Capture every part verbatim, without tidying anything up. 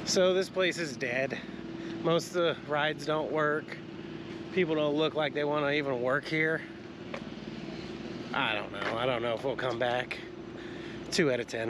So this place is dead. Most of the rides don't work. People don't look like they want to even work here. I don't know. I don't know if we'll come back. Two out of ten.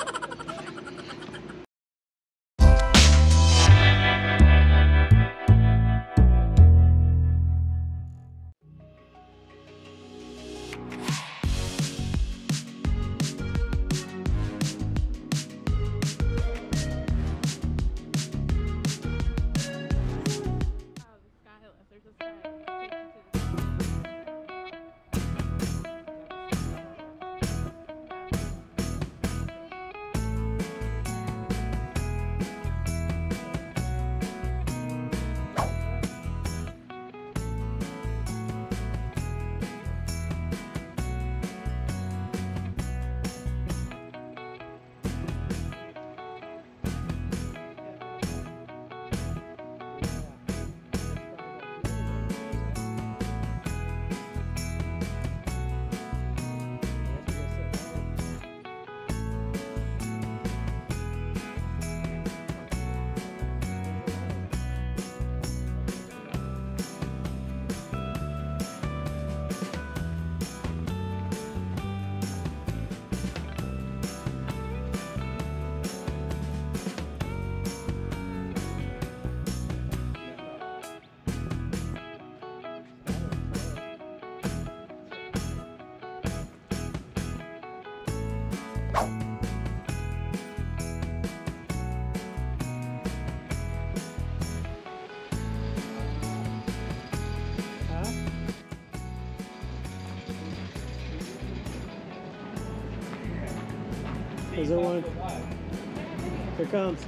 Is there one? Here it comes.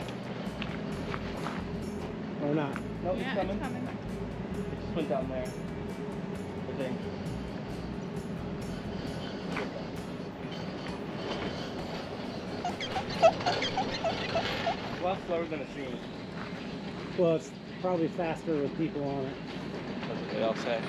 Or not? No, yeah, it's coming. It's coming. It just went down there. I think. A lot slower than it seems. Well, it's probably faster with people on it. That's what they all say.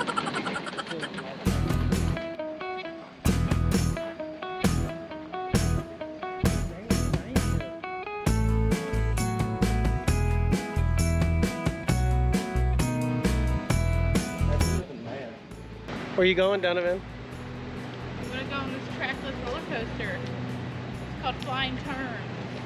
Where are you going, Donovan? I'm gonna go on this trackless roller coaster. It's called Flying Turn.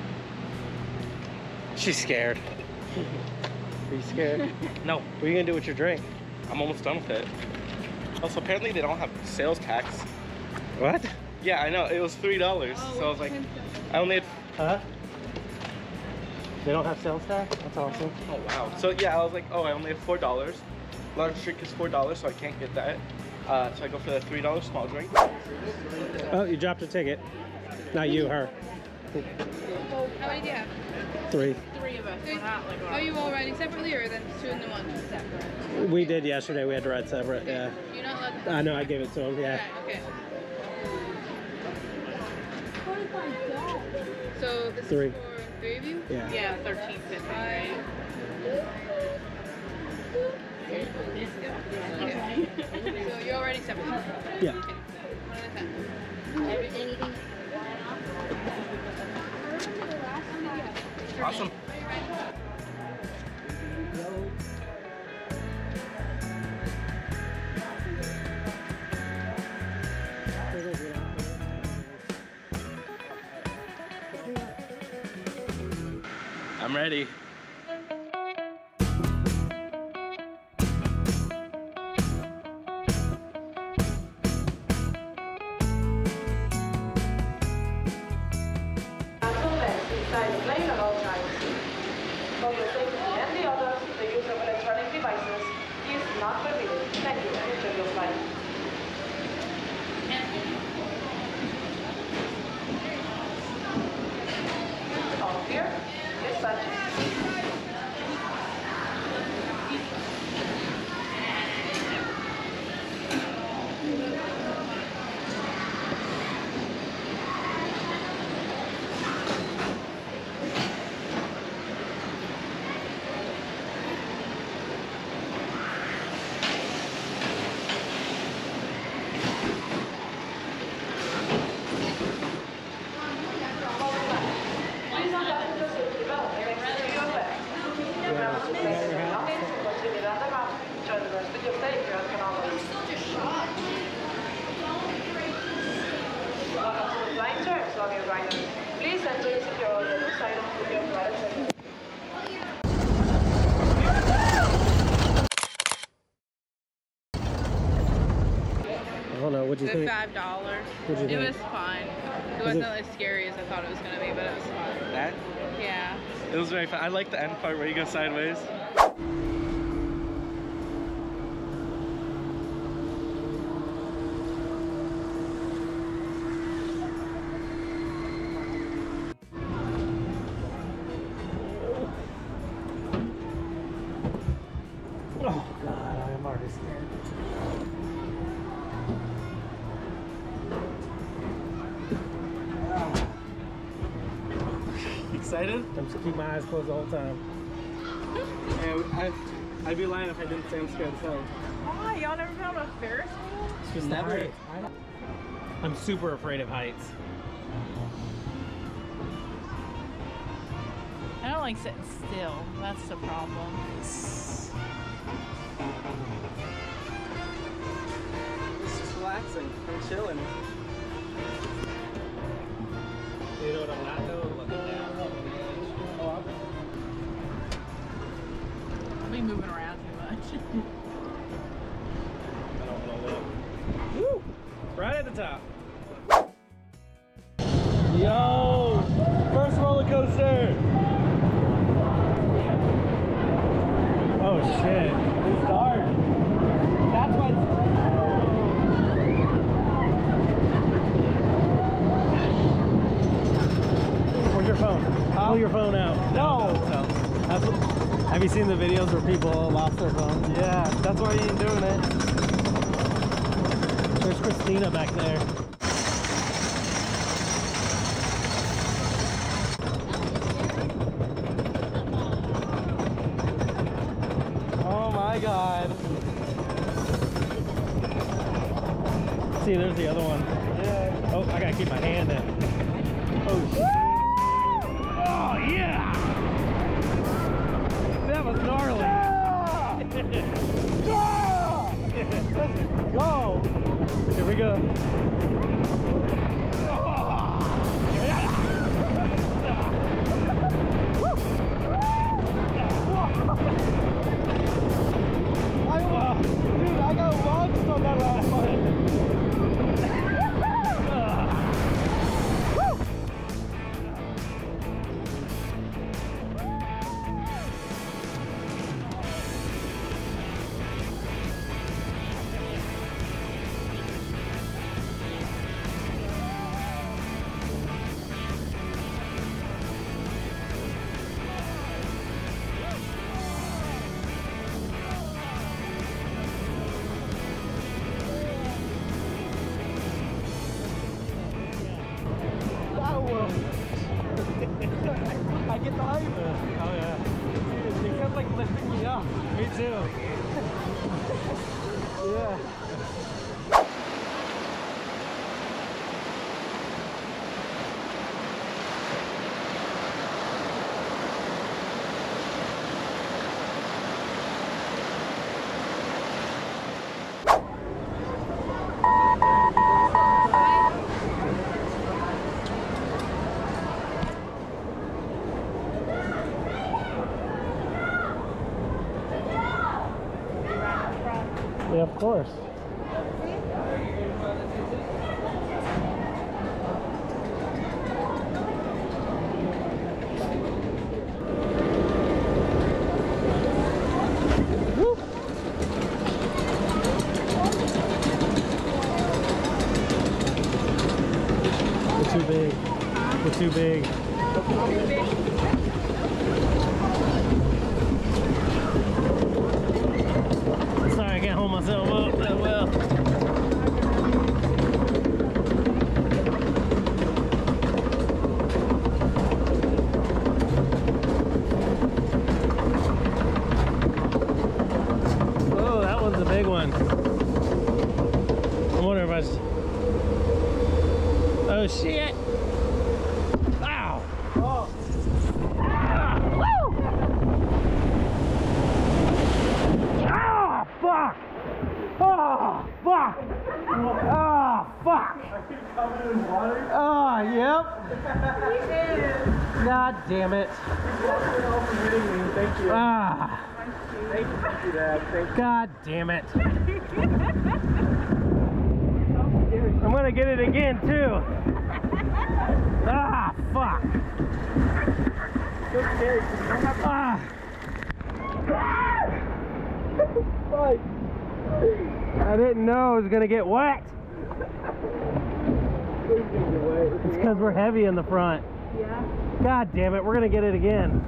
She's scared. Are you scared? No. What are you gonna do with your drink? I'm almost done with it. Also, apparently they don't have sales tax. What? Yeah, I know. It was three dollars. Oh, so I was like, I only had. Huh? They don't have sales tax? That's awesome. Oh wow. So yeah, I was like, oh, I only have four dollars. Large drink is four dollars, so I can't get that. Uh, so I go for the three dollar small drink. Oh, you dropped a ticket. Not you, her. How many do you have? Three. Three of us. Three? Are you all riding separately or then two in the one? Separate. We did yesterday. We had to ride separate. Yeah. You're not allowed to. I know. I gave it to him. Yeah. Okay. So this Three. is for three of you? Yeah. Yeah, thirteen fifty, right? Okay. So you're already separately? Yeah. Okay. One at a time. Anything? Awesome. I'm ready. Inside the plane at all times. For your safety and the others, the use of electronic devices is not permitted. Thank you and enjoy your flight. All clear? Dispatch. Please unfasten your safety belt. and please, if you're on the other side of your flight attendant. I don't know. What'd you It think? was five dollars. What'd you It think? was fun. It Was wasn't it- as scary as I thought it was gonna be, but it was fun. That? Yeah. It was very fun. I like the end part where you go sideways. Oh God, I'm already scared. Excited? I'm just keep my eyes closed the whole time. Yeah, I, I'd be lying if I didn't say I'm scared as hell. Why? Y'all never been on a Ferris wheel? It's just the Never. heights. I- I'm super afraid of heights. I don't like sitting still. That's the problem. It's just relaxing. I'm chilling. You know what I'm not doing? Looking down. I'll be moving around too much. I don't want to look. Woo! Right at the top. Yo! First roller coaster! Oh shit. It's dark. That's why it's... Where's your phone? Pull your phone out. No! That's what, have you seen the videos where people lost their phones? Yeah, that's why you ain't doing it. There's Christina back there. Oh my god. See, there's the other one. Yeah. Oh, I gotta keep my hand in. Oh shit. Oh yeah! That was gnarly. Go! Here we go. I, dude, I got launched on that last one. I get the hype. Oh yeah. It kept like lifting me up. Me too. Yeah. Yeah, of course. Woo. We're too big. We're too big. Sorry, I can't hold myself up that well. Oh, that one's a big one. I wonder if I just... Oh shit! Ow! Oh. Ah, woo! Ah, fuck! Oh, fuck! Oh, fuck! Covered in water. Oh, yep. Nope. God damn it. Thank you. Ah. Thank you, thank you, Dad. Thank you. God damn it. I'm gonna get it again too. Ah, fuck. So scary. You don't have Ah. Fuck. I didn't know it was gonna get wet. It's because we're heavy in the front. Yeah. God damn it, we're gonna get it again.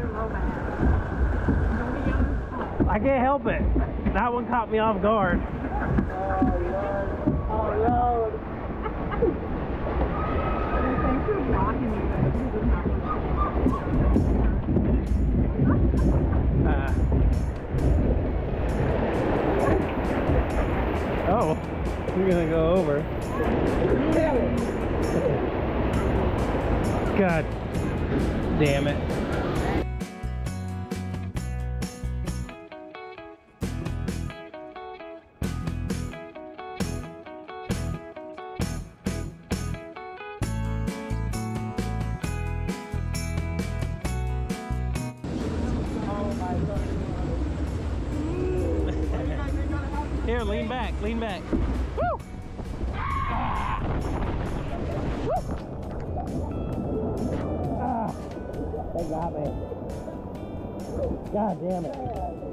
I can't help it. That one caught me off guard. Oh, Lord. Oh, Lord. Thanks for blocking me, Uh, oh, we're gonna go over. God damn it. Here, lean back, lean back. Woo! Ah. Woo! Ah. They got me. God damn it.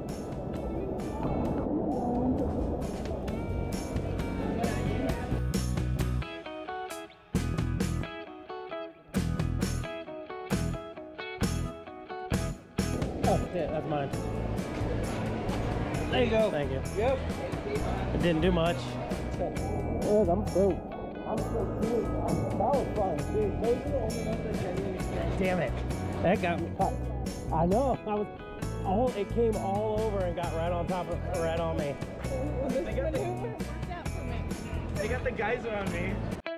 Oh shit, that's mine. There you go. Thank you. Yep. It didn't do much. Look, I'm broke. I'm so cool. That was fun, dude. Those are the only ones that genuinely scared me. Damn it. That got me caught. I know. I was all it came all over and got right on top of right on me. They got, the, worked out for me. they got the geyser on me.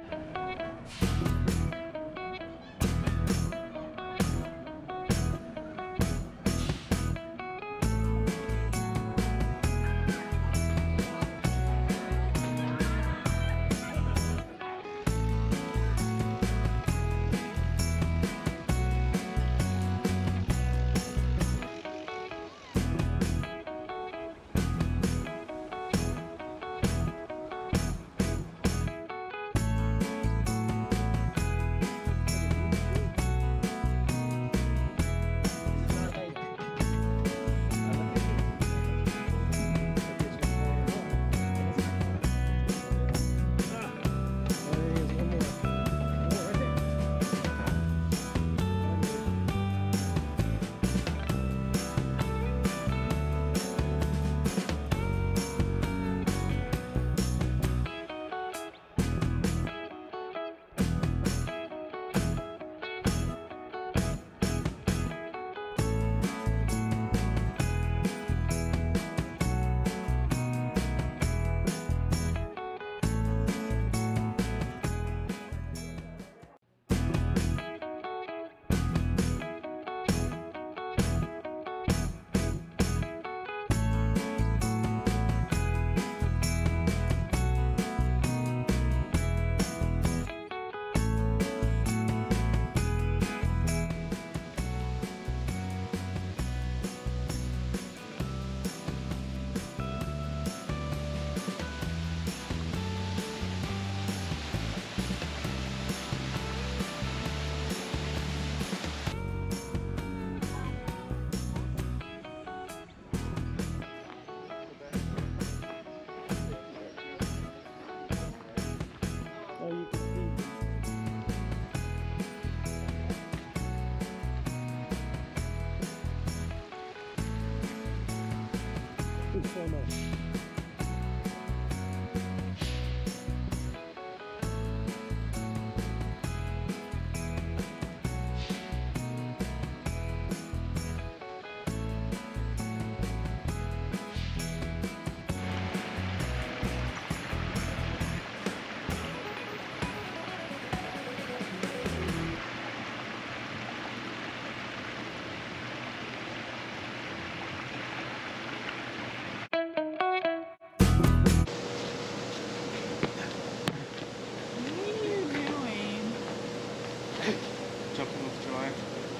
so much. Jumping with joy.